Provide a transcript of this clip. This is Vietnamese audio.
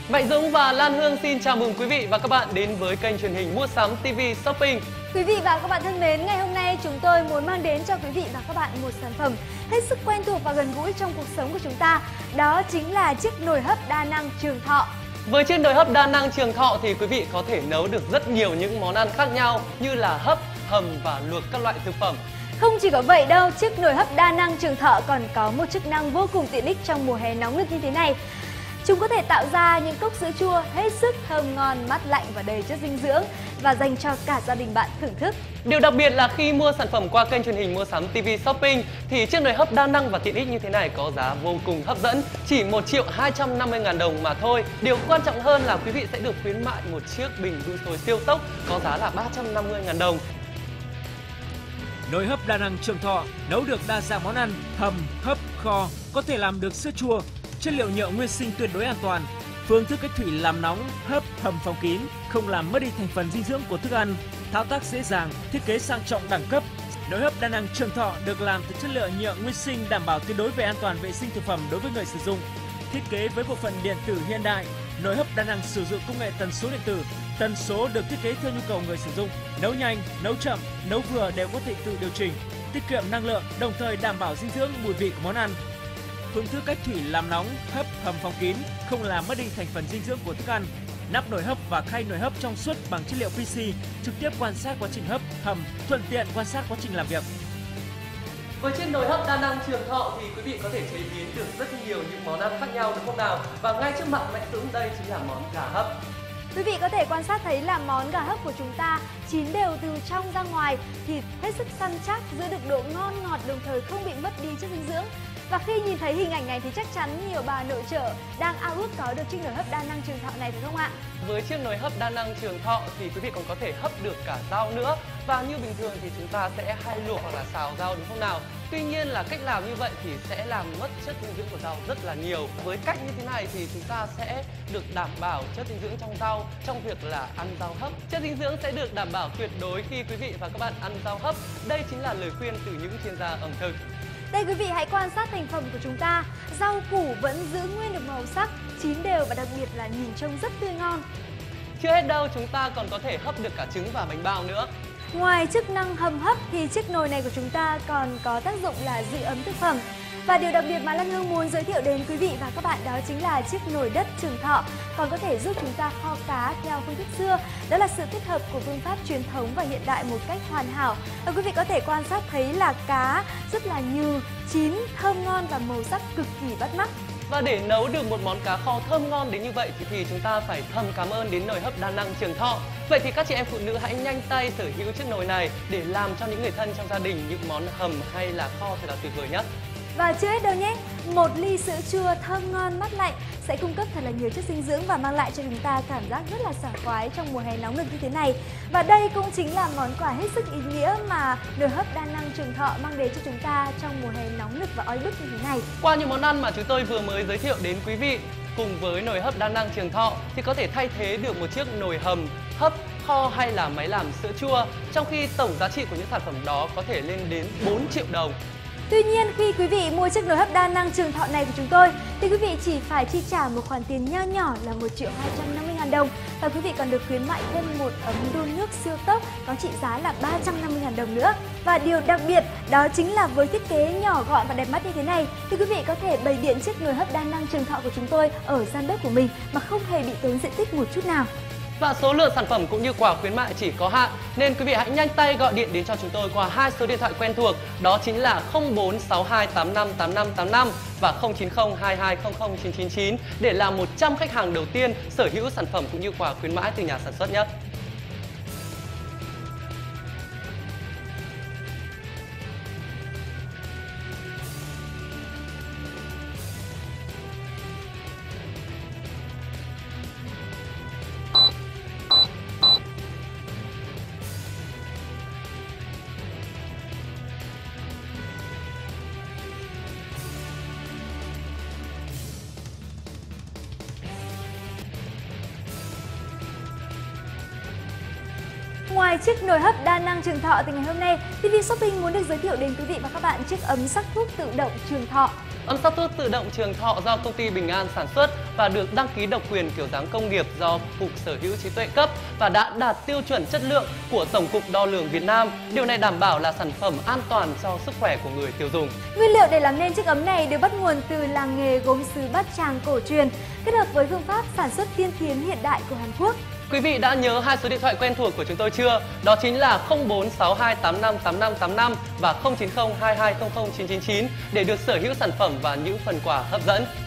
Mạnh Dũng và Lan Hương xin chào mừng quý vị và các bạn đến với kênh truyền hình Mua sắm TV Shopping. Quý vị và các bạn thân mến, ngày hôm nay chúng tôi muốn mang đến cho quý vị và các bạn một sản phẩm hết sức quen thuộc và gần gũi trong cuộc sống của chúng ta. Đó chính là chiếc nồi hấp đa năng Trường Thọ. Với chiếc nồi hấp đa năng Trường Thọ thì quý vị có thể nấu được rất nhiều những món ăn khác nhau như là hấp, hầm và luộc các loại thực phẩm. Không chỉ có vậy đâu, chiếc nồi hấp đa năng Trường Thọ còn có một chức năng vô cùng tiện ích trong mùa hè nóng nực như thế này. Chúng có thể tạo ra những cốc sữa chua hết sức thơm ngon, mát lạnh và đầy chất dinh dưỡng và dành cho cả gia đình bạn thưởng thức. Điều đặc biệt là khi mua sản phẩm qua kênh truyền hình Mua sắm TV Shopping thì chiếc nồi hấp đa năng và tiện ích như thế này có giá vô cùng hấp dẫn, chỉ 1.250.000 đồng mà thôi. Điều quan trọng hơn là quý vị sẽ được khuyến mại một chiếc bình đun sôi siêu tốc có giá là 350.000 đồng. Nồi hấp đa năng Trường Thọ nấu được đa dạng món ăn, hầm, hấp, kho, có thể làm được sữa chua. Chất liệu nhựa nguyên sinh tuyệt đối an toàn. Phương thức cách thủy làm nóng, hấp, hầm phòng kín, không làm mất đi thành phần dinh dưỡng của thức ăn. Thao tác dễ dàng, thiết kế sang trọng đẳng cấp. Nồi hấp đa năng Trường Thọ được làm từ chất liệu nhựa nguyên sinh đảm bảo tuyệt đối về an toàn vệ sinh thực phẩm đối với người sử dụng. Thiết kế với bộ phận điện tử hiện đại, nồi hấp đa năng sử dụng công nghệ tần số điện tử. Tần số được thiết kế theo nhu cầu người sử dụng. Nấu nhanh, nấu chậm, nấu vừa đều có thể tự điều chỉnh, tiết kiệm năng lượng, đồng thời đảm bảo dinh dưỡng, mùi vị của món ăn. Phương thức cách thủy làm nóng, hấp, hầm phòng kín, không làm mất đi thành phần dinh dưỡng của thức ăn. Nắp nồi hấp và khay nồi hấp trong suốt bằng chất liệu PC, trực tiếp quan sát quá trình hấp, hầm, thuận tiện quan sát quá trình làm việc. Với chiếc nồi hấp đa năng Trường Thọ thì quý vị có thể chế biến được rất nhiều những món ăn khác nhau đúng không nào? Và ngay trước mặt Mạnh Dũng đây chính là món gà hấp. Quý vị có thể quan sát thấy là món gà hấp của chúng ta chín đều từ trong ra ngoài, thịt hết sức săn chắc, giữ được độ ngon ngọt đồng thời không bị mất đi chất dinh dưỡng. Và khi nhìn thấy hình ảnh này thì chắc chắn nhiều bà nội trợ đang ao ước có được chiếc nồi hấp đa năng Trường Thọ này phải không ạ? Với chiếc nồi hấp đa năng Trường Thọ thì quý vị còn có thể hấp được cả rau nữa. Và như bình thường thì chúng ta sẽ hay luộc hoặc là xào rau đúng không nào? Tuy nhiên là cách làm như vậy thì sẽ làm mất chất dinh dưỡng của rau rất là nhiều. Với cách như thế này thì chúng ta sẽ được đảm bảo chất dinh dưỡng trong rau trong việc là ăn rau hấp. Chất dinh dưỡng sẽ được đảm bảo tuyệt đối khi quý vị và các bạn ăn rau hấp. Đây chính là lời khuyên từ những chuyên gia ẩm thực. Đây quý vị hãy quan sát thành phẩm của chúng ta, rau củ vẫn giữ nguyên được màu sắc, chín đều và đặc biệt là nhìn trông rất tươi ngon. Chưa hết đâu, chúng ta còn có thể hấp được cả trứng và bánh bao nữa. Ngoài chức năng hầm hấp thì chiếc nồi này của chúng ta còn có tác dụng là giữ ấm thực phẩm. Và điều đặc biệt mà Lan Hương muốn giới thiệu đến quý vị và các bạn đó chính là chiếc nồi đất Trường Thọ còn có thể giúp chúng ta kho cá theo phương thức xưa. Đó là sự kết hợp của phương pháp truyền thống và hiện đại một cách hoàn hảo. Và quý vị có thể quan sát thấy là cá rất là nhừ, chín, thơm ngon và màu sắc cực kỳ bắt mắt. Và để nấu được một món cá kho thơm ngon đến như vậy thì chúng ta phải thầm cảm ơn đến nồi hấp đa năng Trường Thọ. Vậy thì các chị em phụ nữ hãy nhanh tay sở hữu chiếc nồi này để làm cho những người thân trong gia đình những món hầm hay là kho thật là tuyệt vời nhất. Và chưa hết đâu nhé, một ly sữa chua thơm ngon mát lạnh sẽ cung cấp thật là nhiều chất dinh dưỡng và mang lại cho chúng ta cảm giác rất là sảng khoái trong mùa hè nóng nực như thế này. Và đây cũng chính là món quà hết sức ý nghĩa mà nồi hấp đa năng Trường Thọ mang đến cho chúng ta trong mùa hè nóng nực và oi bức như thế này. Qua những món ăn mà chúng tôi vừa mới giới thiệu đến quý vị, cùng với nồi hấp đa năng Trường Thọ thì có thể thay thế được một chiếc nồi hầm, hấp, kho hay là máy làm sữa chua, trong khi tổng giá trị của những sản phẩm đó có thể lên đến 4 triệu đồng. Tuy nhiên, khi quý vị mua chiếc nồi hấp đa năng Trường Thọ này của chúng tôi thì quý vị chỉ phải chi trả một khoản tiền nho nhỏ là 1.250.000 đồng và quý vị còn được khuyến mại thêm một ấm đun nước siêu tốc có trị giá là 350.000 đồng nữa. Và điều đặc biệt đó chính là với thiết kế nhỏ gọn và đẹp mắt như thế này thì quý vị có thể bày biện chiếc nồi hấp đa năng Trường Thọ của chúng tôi ở gian bếp của mình mà không hề bị tốn diện tích một chút nào. Và số lượng sản phẩm cũng như quà khuyến mại chỉ có hạn nên quý vị hãy nhanh tay gọi điện đến cho chúng tôi qua hai số điện thoại quen thuộc, đó chính là 0462858585 và 0902200999 để làm 100 khách hàng đầu tiên sở hữu sản phẩm cũng như quà khuyến mãi từ nhà sản xuất nhé. Ngoài chiếc nồi hấp đa năng Trường Thọ thì ngày hôm nay TV Shopping muốn được giới thiệu đến quý vị và các bạn chiếc ấm sắc thuốc tự động Trường Thọ. Ấm sát thuốc tự động Trường Thọ do công ty Bình An sản xuất và được đăng ký độc quyền kiểu dáng công nghiệp do Cục Sở hữu trí tuệ cấp và đã đạt tiêu chuẩn chất lượng của Tổng cục Đo lường Việt Nam. Điều này đảm bảo là sản phẩm an toàn cho sức khỏe của người tiêu dùng. Nguyên liệu để làm nên chiếc ấm này được bắt nguồn từ làng nghề gốm sứ Bát Tràng cổ truyền, kết hợp với phương pháp sản xuất tiên tiến hiện đại của Hàn Quốc. Quý vị đã nhớ hai số điện thoại quen thuộc của chúng tôi chưa? Đó chính là 0462858585 và 0902200999 để được sở hữu sản phẩm và những phần quà hấp dẫn.